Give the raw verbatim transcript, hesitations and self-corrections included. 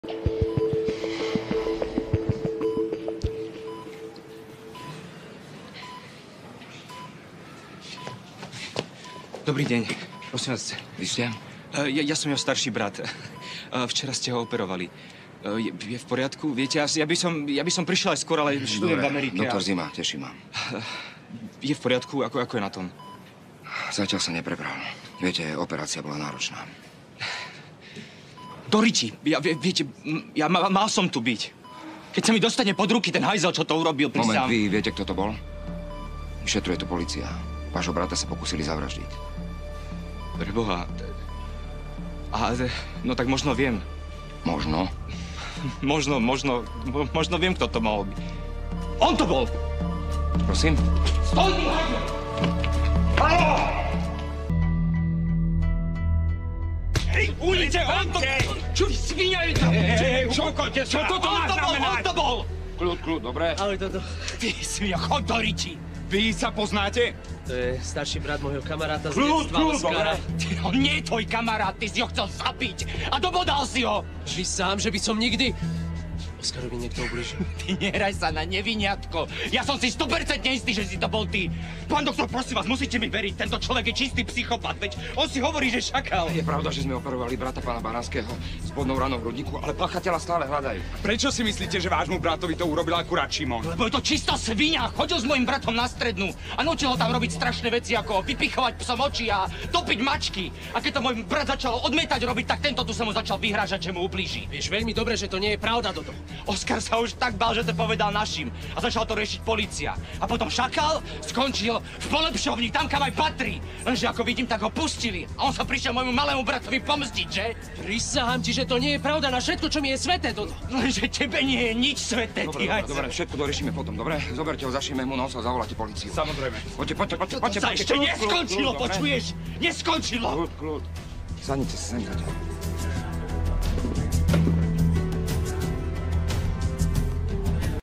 Dobrý deň. Prosím vás. Vy ste? Uh, ja, ja som jeho starší brat. Uh, včera ste ho operovali. Uh, je, je v poriadku? Viete, ja, ja, by som, ja by som prišiel aj skôr, ale študujem v Amerike. Doktor a... Zima, teší ma. Uh, je v poriadku? Ako, ako je na tom? Zatiaľ sa neprebral. Viete, operácia bola náročná. Do riči. Ja, viete, ja mal, mal som tu byť. Keď sa mi dostane pod ruky ten hajzel, čo to urobil, Moment, prísam. vy viete, kto to bol? Vyšetruje to polícia. Vášho brata sa pokúsili zavraždiť. Preboha. A, no tak možno viem. Možno? Možno, možno, možno viem, kto to mohol byť. On to bol! Prosím? Stoj, ty hajzel! Haló! Hej, ulice, on to... Čo vy svíňajú tam? Hej, upokojte sa! Čo toto má znamenať? On to bol! Kľud, kľud, dobre? Ale toto... Ty svíňa, chod do riči! Vy sa poznáte? To je starší brat môjho kamaráta z Kľud, detstva, kľud, Oskara. Ty, on nie je tvoj kamarát, ty si ho chcel zabiť a dobodal si ho! Vy sám, že by som nikdy... Oskarovi niekto ubližil. Ty nehraj sa na neviniatko. Ja som si sto percent istý, že si to bol ty. Pán doktor, prosím vás, musíte mi veriť. Tento človek je čistý psychopat, veď on si hovorí, že šakal. Je pravda, že sme operovali brata pána Baranského s bodnou ranou v hrudníku, ale páchateľa stále hľadajú. Prečo si myslíte, že vášmu bratovi to urobil akurát Šimon? Lebo je to čistá svinia. Chodil s mojim bratom na strednú a nutil ho tam robiť strašné veci, ako vypichovať psom oči a topiť mačky. A keď to môj brat začal odmietať robiť, tak tento tu sa mu začal vyhrážať, že mu ublíži. Vieš veľmi dobre, že to nie je pravda, Dodo. Oskar sa už tak bál, že to povedal našim a začal to riešiť polícia. A potom šakal skončil v polepšovni, tam kam aj patrí. Lenže ako vidím, tak ho pustili. A on sa prišiel môjmu malému bratovi pomstiť, že? Prisahám ti, že to nie je pravda na všetko, čo mi je sveté, Dodo. Lenže tebe nie je nič sveté, Dobre, ty dobre, hajce. dobre, všetko doriešime potom, dobre? Zoberte ho, zašijeme mu nos a zavoláte políciu. Samozrejme. Poďte, poďte, poďte, To poďte, sa poďte. ešte Kľud, neskončilo, kľud, dobre? počuješ? Neskončilo! Kľud, kľud. Sadnite sa sem, zatiaľ.